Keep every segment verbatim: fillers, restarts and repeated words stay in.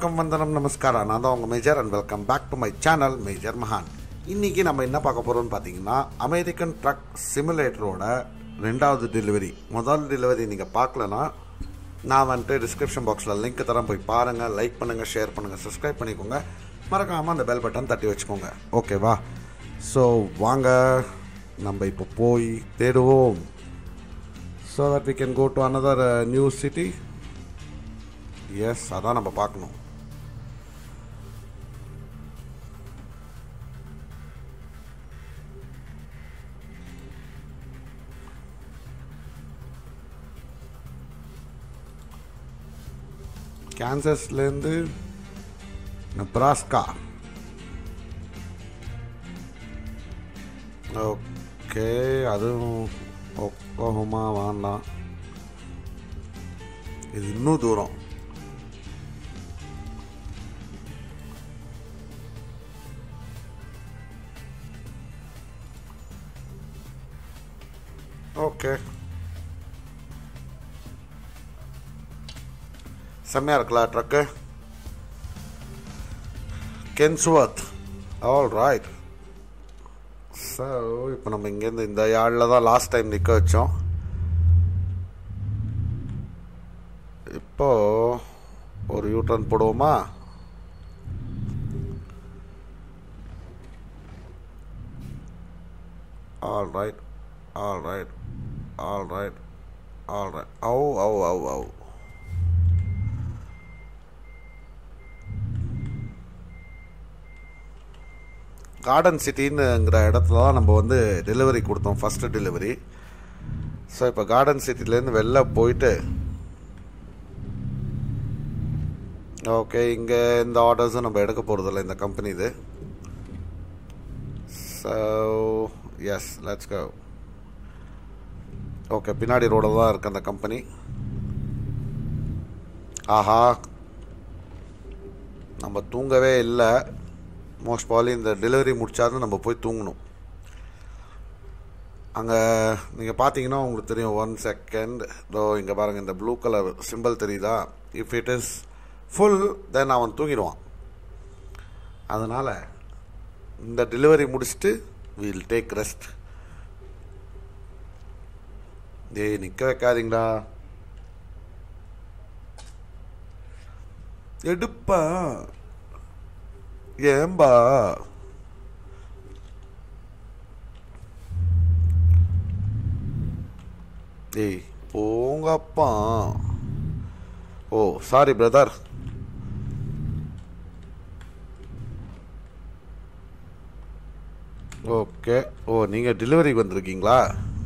வணக்கம் வந்தனம் நமஸ்காரம். நான் தான் உங்கள் major and welcome back to my channel major மகான். இன்றைக்கி நம்ம என்ன பார்க்க போகிறோம்னு பார்த்தீங்கன்னா, அமெரிக்கன் ட்ரக் சிமுலேட்டரோட ரெண்டாவது டெலிவரி. முதல் டெலிவரி நீங்கள் பார்க்கலன்னா நான் வந்துட்டு டிஸ்கிரிப்ஷன் பாக்ஸில் லிங்க் தரேன், போய் பாருங்கள், லைக் பண்ணுங்கள், ஷேர் பண்ணுங்கள், சப்ஸ்கிரைப் பண்ணிக்கோங்க, மறக்காமல் அந்த பெல் பட்டன் தட்டி வச்சுக்கோங்க. ஓகேவா? ஸோ வாங்க நம்ம இப்போ போய் தேடுவோம். So that we can go to another new city. Yes, அதான் நம்ம பார்க்கணும். கேன்சஸ்லேருந்து நெப்ராஸ்கா. ஓகே, அதுவும் ஒக்லஹோமா வேண்டாம், இது இன்னும் தூரம். ஓகே, செம்மையாக இருக்கலாம் truck. Kenworth. All right. So இப்போ நம்ம இங்கேருந்து இந்த யார்டில் தான் லாஸ்ட் டைம் நிற்க வச்சோம். இப்போது ஒரு யூ டர்ன் போடுவோமா? All right, all right, all right, all right. அவு அவு அவு அவு கார்டன் சிட்டின்னுங்கிற இடத்துல தான் நம்ம வந்து டெலிவரி கொடுத்தோம், ஃபஸ்ட்டு டெலிவரி. ஸோ இப்போ கார்டன் சிட்டிலேருந்து வெளில போயிட்டு, ஓகே, இங்கே இந்த ஆர்டர்ஸும் நம்ம எடுக்க போகிறதில்ல, இந்த கம்பெனி இது. So yes, let's go. Okay, பின்னாடி ரோடில் தான் இருக்குது அந்த கம்பெனி. ஆஹா, நம்ம தூங்கவே இல்லை. மோஸ்ட் ப்ராபப்லி இந்த டெலிவரி முடிச்சாலும் நம்ம போய் தூங்கணும். அங்கே நீங்கள் பார்த்தீங்கன்னா உங்களுக்கு தெரியும். ஒன் செகண்ட், இதோ இங்கே பாருங்கள், இந்த ப்ளூ கலர் சிம்பிள் தெரியுதா? If it is full then அவன் தூங்கிடுவான். அதனால் இந்த டெலிவரி முடிச்சுட்டு வில் டேக் ரெஸ்ட். ஏய், நிற்க வைக்காதீங்களா, எடுப்பா, ஏம்பா. ஏய் போங்கப்பா. Oh sorry brother. Okay, oh நீங்கள் டெலிவரிக்கு வந்திருக்கீங்களா?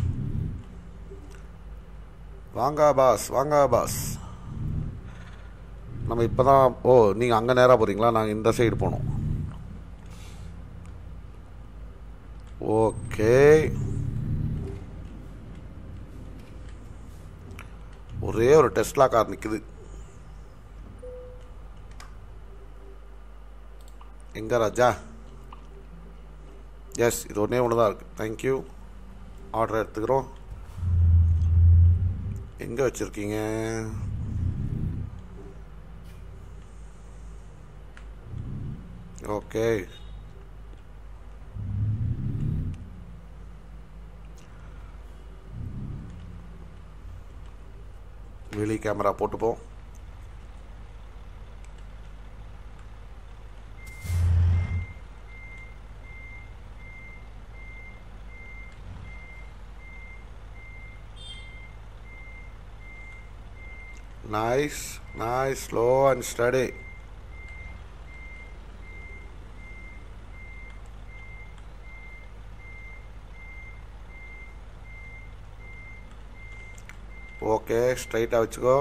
வாங்க பாஸ், வாங்க பாஸ். நம்ம இப்போ தான், ஓ நீங்கள் அங்கே நேராக போகிறீங்களா? நாங்கள் இந்த சைடு போகணும். ஓகே, ஒரே ஒரு டெஸ்லா கார் நிற்குது. எங்கே ராஜா? எஸ், இது ஒன்றே ஒன்று தான் இருக்குது. தேங்க்யூ. ஆர்டர் எடுத்துக்கிறோம். எங்கே வச்சுருக்கீங்க? ஓகே, வெளி கேமரா போட்டுப்போம். Nice nice, slow and steady. Okay, ஸ்ட்ரைட்டாக வச்சுக்கோ.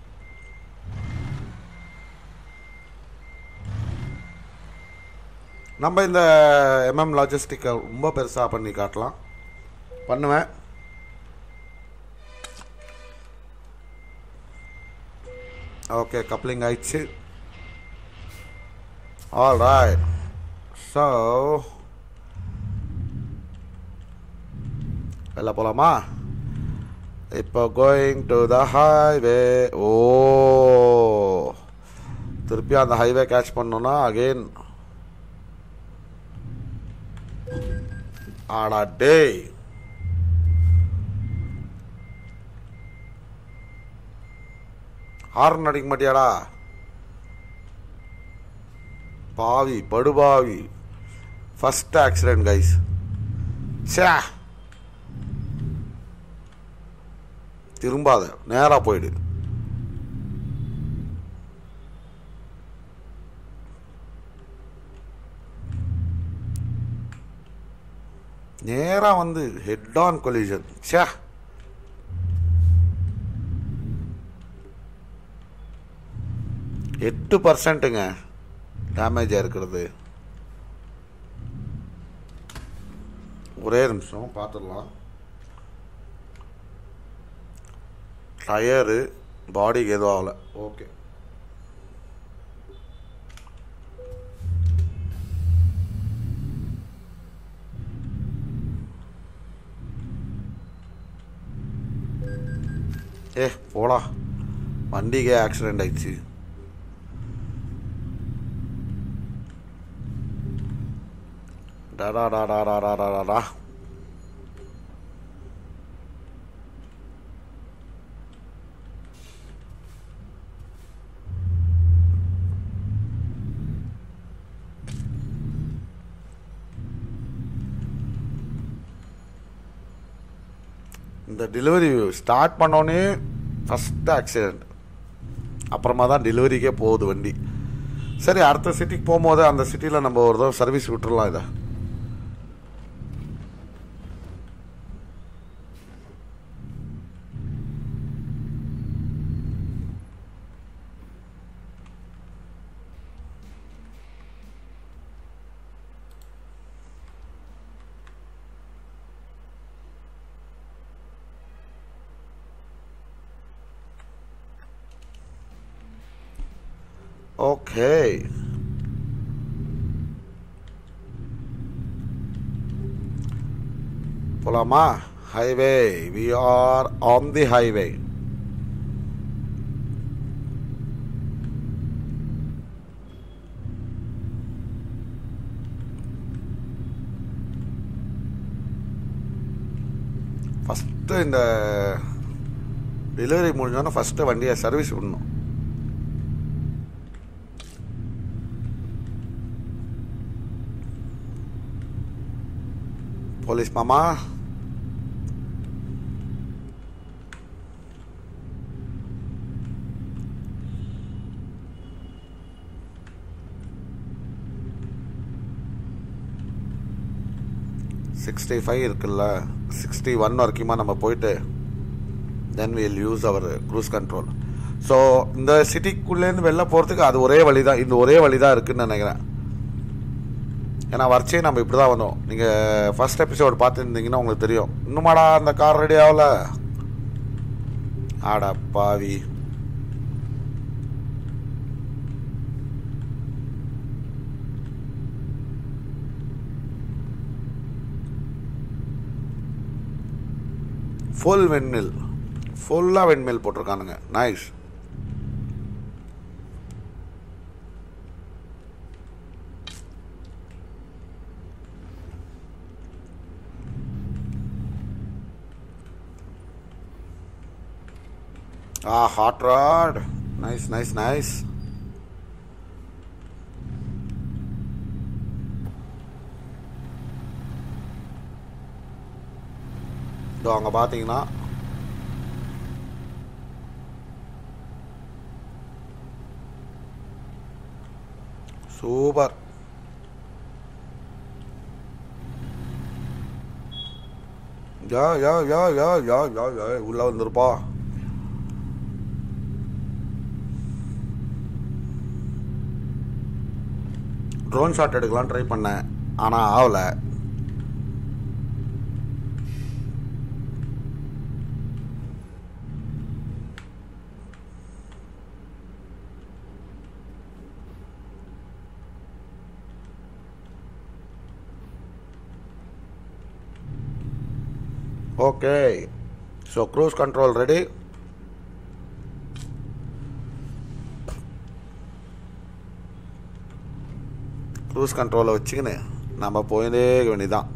நம்ம இந்த எம்எம் லாஜிஸ்டிக்கை ரொம்ப பெருசாக பண்ணி காட்டலாம், பண்ணுவேன். ஓகே, கப்ளிங் ஆயிடுச்சு. All right. ஸோ வெளில போகலாமா? இப்போ going to the highway. ஓ திருப்பி அந்த ஹைவே கேட்ச் பண்ணோன்னா அகெயின் ஆடா டேய் ஹார்ன் அடிக்க மாட்டியாடா பாவி படுபாவி. First accident guys. சே திரும்பாத நேரா போயிடு. நேரா வந்து ஹெட் ஆன் கொலிஷன். சே எட்டு பர்சன்ட்டுங்க டேமேஜாக இருக்கிறது. ஒரே நிமிஷம் பார்த்துடலாம். டயரு பாடிக்கு எதுவும் ஆகலை. ஓகே ஏ போடா வண்டிக்கே ஆக்சிடெண்ட் ஆயிடுச்சு. டாடா டாடா டாடா டாடா இந்த டெலிவரி ஸ்டார்ட் பண்ணோன்னே ஃபஸ்ட்டு ஆக்சிடெண்ட். அப்புறமா தான் டெலிவரிக்கே போகுது வண்டி. சரி அடுத்த சிட்டிக்கு போகும்போது அந்த சிட்டியில் நம்ம ஒரு தடவை சர்வீஸ் விட்டுறலாம். இதை okay. போலாமா? Highway. We are on the highway. First இந்த டெலிவரி முடிஞ்சோன்னா ஃபஸ்ட்டு வண்டியை சர்வீஸ் விடணும். போலீஸ் மாமா சிக்ஸ்டி ஃபைவ் இருக்குல்ல, சிக்ஸ்டி ஒன் வரைக்குமா நம்ம போயிட்டு then will use our cruise control. So இந்த சிட்டிக்குள்ளேருந்து வெளில போகிறதுக்கு அது ஒரே வழி தான், இந்த ஒரே வழி தான் இருக்குதுன்னு நினைக்கிறேன். ஏன்னா வரைச்சே நம்ம இப்படி தான் வந்தோம். நீங்கள் ஃபர்ஸ்ட் எபிசோடு பார்த்துருந்தீங்கன்னா உங்களுக்கு தெரியும். இன்னுமாடா அந்த கார் ரெடி ஆகல? ஆடா பாவி. ஃபுல் வெண்மில், ஃபுல்லாக வெண்மில் போட்டிருக்கானுங்க. Nice. Ah, hot rod. Nice, nice, nice. இதோ அங்கே பார்த்தீங்கன்னா சூப்பர். யா yeah yeah yeah yeah yeah yeah உள்ள வந்துருப்பா. ட்ரோன் ஷாட் எடுக்கலாம் ட்ரை பண்ணேன், ஆனால் ஆகலை. Okay, so cruise control ready. Cruise கண்ட்ரோலை வச்சுக்கின்னு நம்ம போயிட்டே வேண்டியதான்.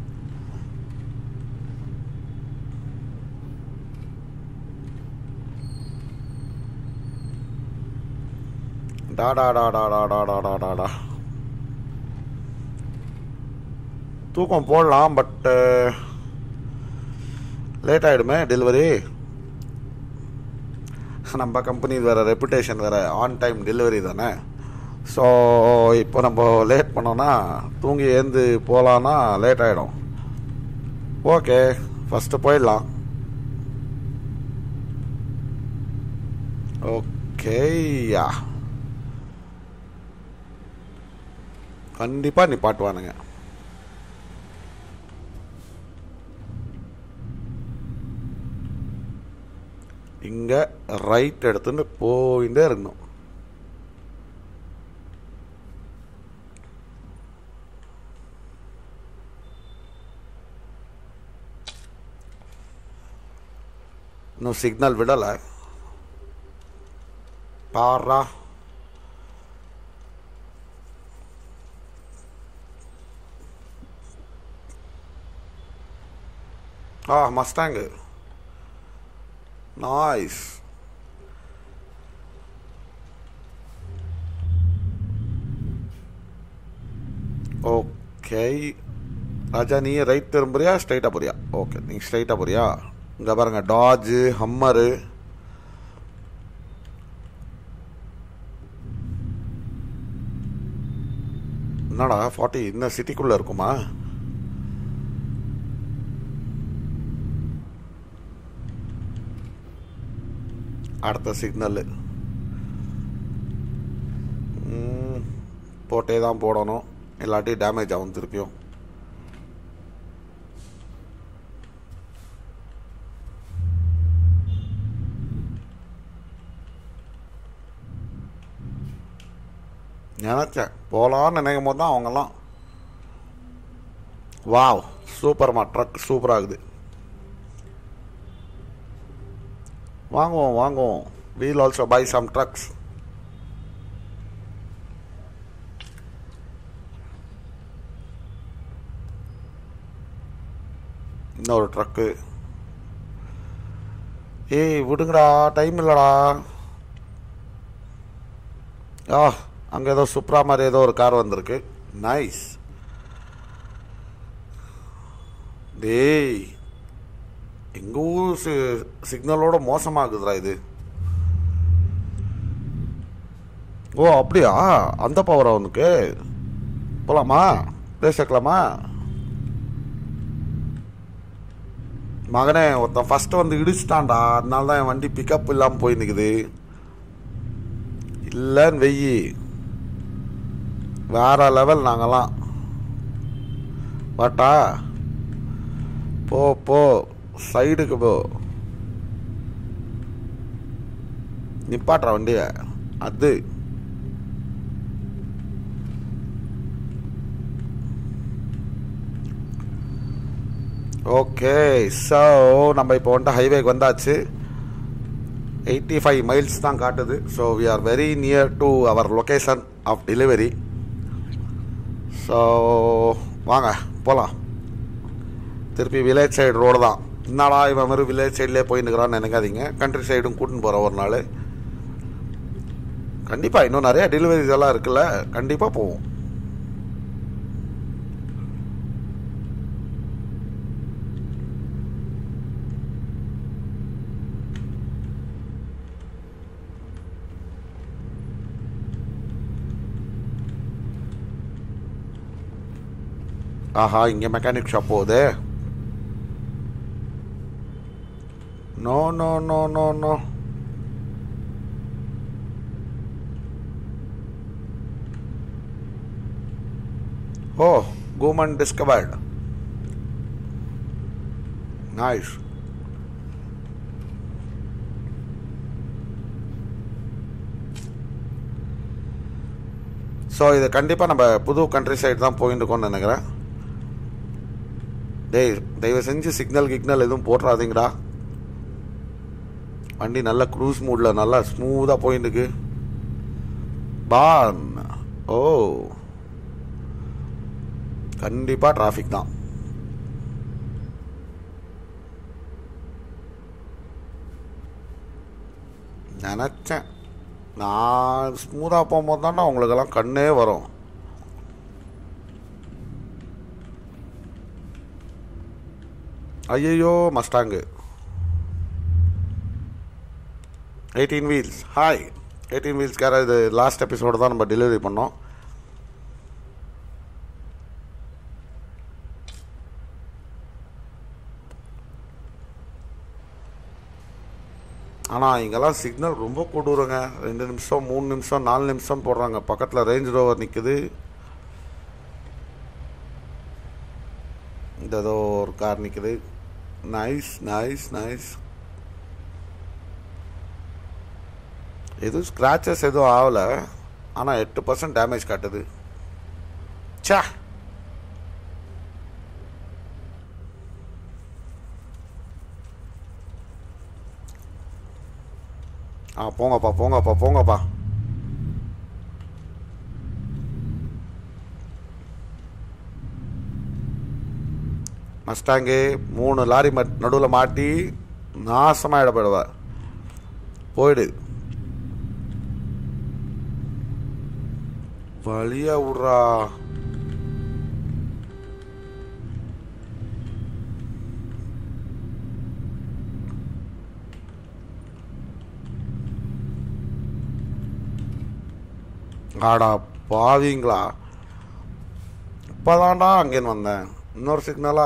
டாடா டாடா டாடா டாடா டாடா தூக்கம் போடலாம், பட்டு லேட் ஆகிடுமே டெலிவரி. நம்ம கம்பெனி வேறு ரெப்புடேஷன் வேறு, ஆன் டைம் டெலிவரி தானே. ஸோ இப்போ நம்ம லேட் பண்ணோன்னா தூங்கி ஏந்து போகலான்னா லேட் ஆகிடும். ஓகே, ஃபஸ்ட்டு போயிடலாம். ஓகேயா, கண்டிப்பாக நிப்பாட்டுவானுங்க. இங்கே ரைட் எடுத்துன்னு போயிட்டே இருக்கணும். இன்னும் சிக்னல் விடலை பாரா. ஆ மஸ்டாங்கு, நைஸ். ஓகே ராஜா, நீ ரைட் திரும்புறியா ஸ்ட்ரைட்டாக போறியா? ஓகே, நீ ஸ்ட்ரைட்டாக போறியா? இங்கே பாருங்க, டாஜு, ஹம்மரு. என்னடா ஃபார்ட்டி இன்னும் சிட்டிக்குள்ளே இருக்குமா? அடுத்த சிக்னல் போட்டே தான் போடணும், இல்லாட்டி டேமேஜ் ஆகும் திருப்பியும். நினச்சேன் போகலான்னு நினைக்கும் போது தான் அவங்கெல்லாம் வாவ் சூப்பர்மா, ட்ரக் சூப்பராகுது. வாங்குவோம் வாங்குவோம். We'll also buy some trucks. இன்னொரு ட்ரக்கு. ஏய் விடுங்கடா, டைம் இல்லைடா. ஆ அங்கே ஏதோ சுப்ரா மாதிரி ஏதோ ஒரு கார் வந்திருக்கு. நைஸ். டேய் எங்கள் ஊர் சி சிக்னலோட மோசமாகுதுடா இது. ஓ அப்படியா, அந்த பவரா உனக்கு? போகலாமா, பேசிக்கலாமா? மகனே ஒருத்தன் ஃபஸ்ட்டு வந்து இடிச்சிட்டான்டா, அதனால தான் என் வண்டி பிக்கப் இல்லாமல் போய் நிற்குது. இல்லைன்னு வெயி வேற லெவல் நாங்கள்லாம். வாட்டா போ போ, சைடுக்கு போ. நிப்பாட்டுற வண்டிய. அது ஓகே. ஸோ நம்ம இப்போ வந்துட்டு ஹைவேக்கு வந்தாச்சு. எயிட்டி ஃபைவ் மைல்ஸ் தான் காட்டுது. So we are very near to our location of delivery. So வாங்க போகலாம். திருப்பி வில்லேஜ் சைடு ரோடு தான். என்னடா இவன் மாதிரி வில்லேஜ் சைட்லேயே போயின்னுக்கிறான்னு நினைக்காதீங்க. கண்ட்ரி சைடும் கூட்டின்னு போகிறேன் ஒரு நாள். கண்டிப்பாக இன்னும் நிறையா டெலிவரிஸ் எல்லாம் இருக்குல்ல, கண்டிப்பாக போவோம். ஆஹா, இங்கே மெக்கானிக் ஷாப் போகுது. No no no no no. Oh, Gooman discovered. Nice. So இது கண்டிப்பாக நம்ம புது கண்ட்ரி சைடு தான் போயிட்டு இருக்கோம்னு நினைக்கிறேன். டேய் தயவு செஞ்சு சிக்னல் கிக்னல் எதுவும் போட்டுறாதீங்கடா. வண்டி நல்லா க்ரூஸ் மூடில் நல்லா ஸ்மூத்தாக போயிட்டுருக்கு. பான். ஓ கண்டிப்பாக டிராஃபிக் தான். நினச்சேன் நான் ஸ்மூத்தாக போகும்போது தானே உங்களுக்கெல்லாம் கண்ணே வரும். ஐயோ Mustang eighteen wheels. Hi eighteen வீல்ஸ்கார, இது லாஸ்ட் எபிசோடு தான் நம்ம டெலிவரி பண்ணோம். ஆனால் இங்கெல்லாம் சிக்னல் ரொம்ப கொடூரங்க. ரெண்டு நிமிஷம் மூணு நிமிஷம் நாலு நிமிஷம் போடுறாங்க. பக்கத்தில் ரேஞ்ச் ரோவர் நிற்குது. இந்த ஏதோ ஒரு கார் நிற்குது. Nice nice nice. எதுவும் ஸ்க்ராச்சஸ் எதுவும் ஆகலை, ஆனால் எட்டு பர்சன்ட் டேமேஜ் காட்டுது. சே, ஆ போங்கப்பா போங்கப்பா போங்கப்பா. மஸ்டாங்கு மூணு லாரி மட் நடுவில் மாட்டி நாசமாக போயிடுவா. போயிடு, வழியா விட்றா. ஆடா பாவீங்களா, இப்போதான்டா அங்கேன்னு வந்தேன். இன்னொரு சிக்னலா?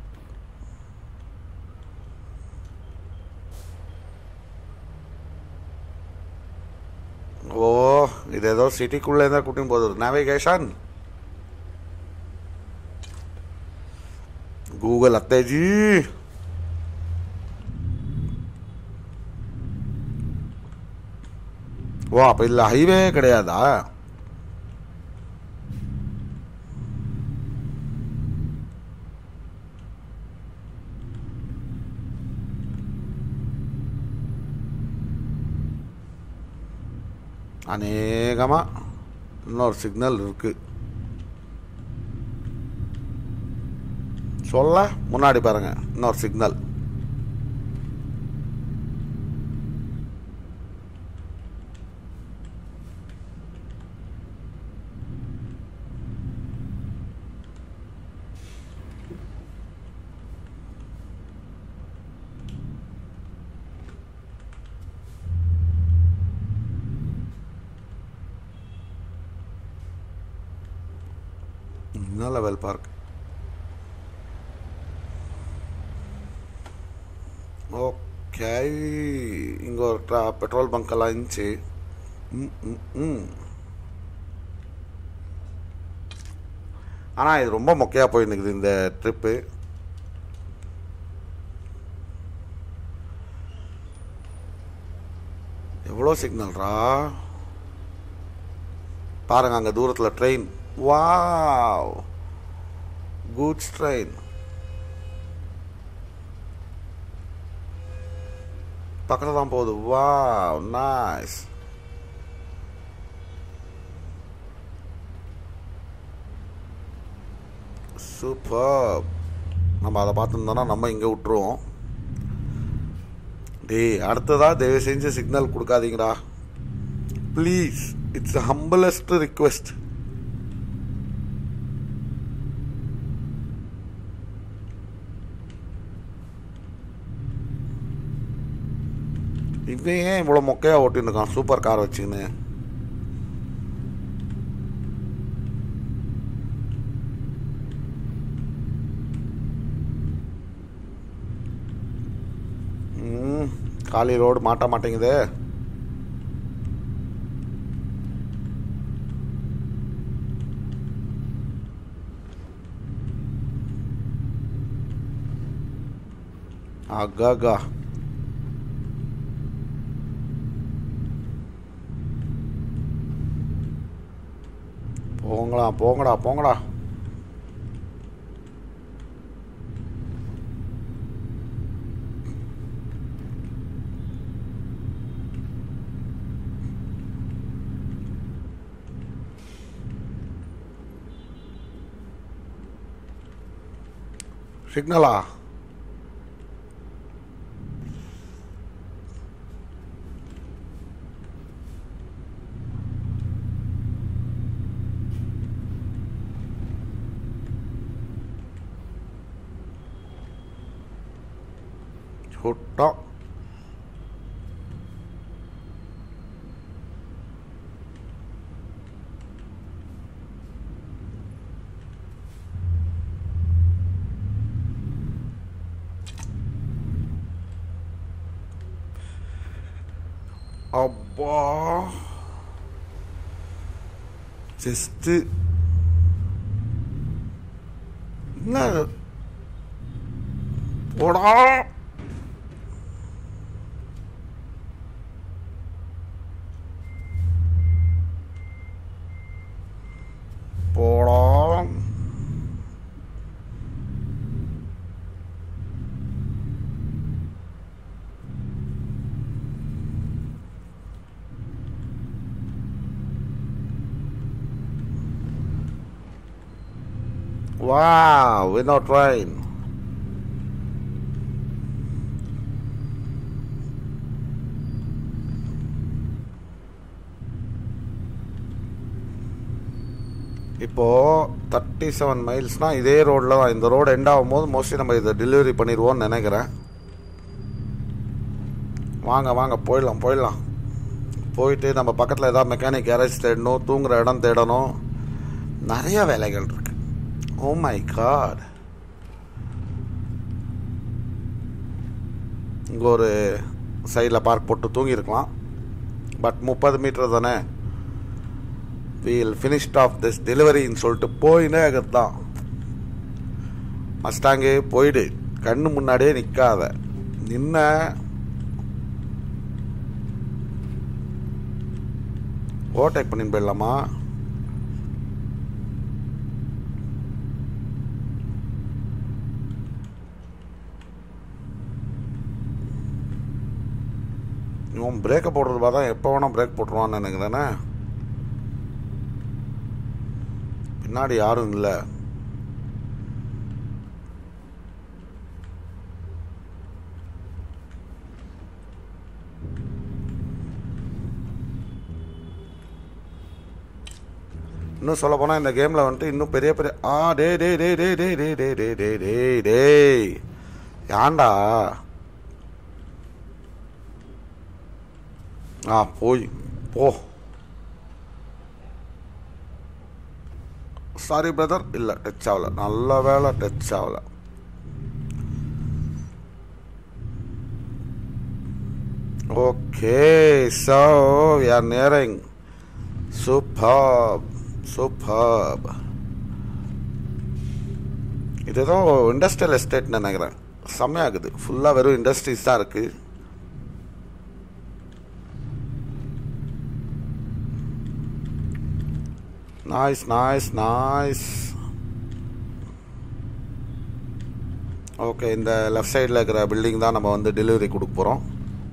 ஓ, இது ஏதோ சிட்டிக்குள்ளே இருந்தால் கூட்டின்னு போகுது. Navigation Google அத்தேஜி. ஓ, அப்போ இல்லை ஹைவே கிடையாதா? அநேகமாக இன்னொரு சிக்னல் இருக்கு. சொல்ல முன்னாடி பாருங்க, இன்னொரு சிக்னல். Level park. ஓகே, இங்கே ஒரு ட்ரா பெட்ரோல் பங்க்கெல்லாம் இருந்துச்சு. ம் ம் ம் ஆனால் இது ரொம்ப மொக்கையாக போயிருந்துக்குது இந்த ட்ரிப்பு. எவ்வளோ சிக்னல்ரா பாருங்க, அங்கே தூரத்தில் ட்ரெயின். Wow, goods train. பக்கத்தில் தான் போகுது. Wow, nice. சூப்பர். நம்ம அதை பார்த்துருந்தோன்னா நம்ம இங்கே விட்டுருவோம். டேய், அடுத்ததா தயவு செஞ்சு சிக்னல் கொடுக்காதீங்கடா please. It's the humblest request. இவன் ஏன் இவ்வளோ மொக்கையாக ஓட்டின்னு இருக்கான் சூப்பர் கார் வச்சுக்கின்னு? ம் காலி ரோடு மாட்ட மாட்டேங்குது. ஆகாகா, போங்களா போங்கடா போங்கடா. சிக்னலா? சுட்டோம். அப்பா ஜஸ்ட் என்ன போடா. போடா. Wow, we're not rain. இப்போ தேர்ட்டி செவன் மைல்ஸ்னால் இதே ரோடில் தான். இந்த ரோடு எண்ட் ஆகும்போது மோஸ்ட்லி நம்ம இதை டெலிவரி பண்ணிடுவோம்னு நினைக்கிறேன். வாங்க வாங்க போயிடலாம் போயிடலாம். போயிட்டு நம்ம பக்கத்தில் ஏதாவது மெக்கானிக் கேரேஜ் தேடணும், தூங்குகிற இடம் தேடணும், நிறைய வேலைகள் இருக்குது. Oh my god. இங்கே ஒரு சைடில் பார்க் போட்டு தூங்கியிருக்கலாம். பட் முப்பது மீட்டர் தானே, வீல் ஃபினிஷ்ட் ஆஃப் திஸ் டெலிவரின்னு சொல்லிட்டு போயினே தான். மஸ்டாங்கே போயிடு, கண்ணு முன்னாடியே நிற்காத. நின்ன ஓவர்டேக் பண்ணின்னு போயிடலாமா? இவன் பிரேக்கை போடுறது பார்த்தா எப்போ வேணால் பிரேக் போட்டுருவான்னு நினைக்கிறேனே. பின்னாடி யாரும் இல்லை. இன்னும் சொல்ல போனால் இந்த கேமில் வந்துட்டு இன்னும் பெரிய பெரிய ஆ டே டே டே டே டே டே டே டே டே டே டே ஏண்டா ஆ போய் போ. சாரி பிரதர், இல்லை டச் ஆகல. நல்ல வேலை டச் ஆகல. Okay, so we are nearing. Superb superb. இது ஏதோ இண்டஸ்ட்ரியல் எஸ்டேட்னு நினைக்கிறேன். செம்மையாகுது. ஃபுல்லாக வெறும் இண்டஸ்ட்ரீஸ் தான் இருக்குது. Nice nice nice. ஓகே, இந்த லெஃப்ட் சைடில் இருக்கிற பில்டிங் தான் நம்ம வந்து டெலிவரி கொடுக்க போகிறோம்.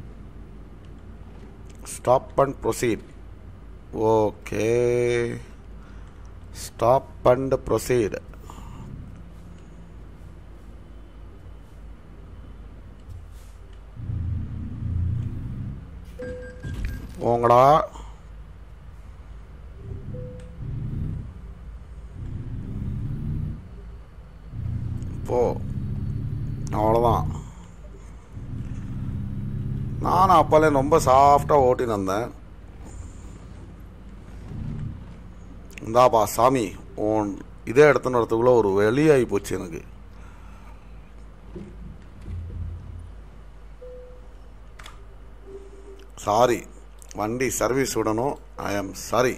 Stop and proceed. Okay, stop and proceed. போங்கடா. போ. அவ்வளோதான். நானும் அப்போலே ரொம்ப சாஃப்டாக ஓட்டின்னு வந்தேன். இந்தாப்பா சாமி, உன் இதே இடத்துன்னு வரத்துக்குள்ளே ஒரு வெளியாகி போச்சு எனக்கு. சாரி, வண்டி சர்வீஸ் விடணும். I am sorry.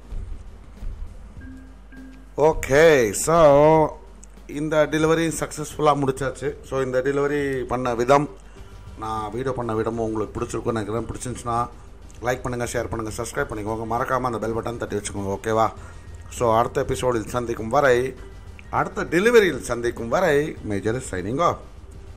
Okay, so இந்த டெலிவரி சக்ஸஸ்ஃபுல்லாக முடிச்சாச்சு. ஸோ இந்த டெலிவரி பண்ண விதம், நான் வீடியோ பண்ண விதமும் உங்களுக்கு பிடிச்சிருக்குன்னு நினைக்கிறேன். பிடிச்சிருந்துச்சுன்னா லைக் பண்ணுங்கள், ஷேர் பண்ணுங்கள், சப்ஸ்கிரைப் பண்ணிக்கோங்க. மறக்காமல் அந்த பெல் பட்டன் தட்டி வச்சுக்கோங்க. ஓகேவா? ஸோ அடுத்த எபிசோடில் சந்திக்கும் வரை, அடுத்த டெலிவரியில் சந்திக்கும் வரை, மேஜர் சைனிங் ஆஃப்.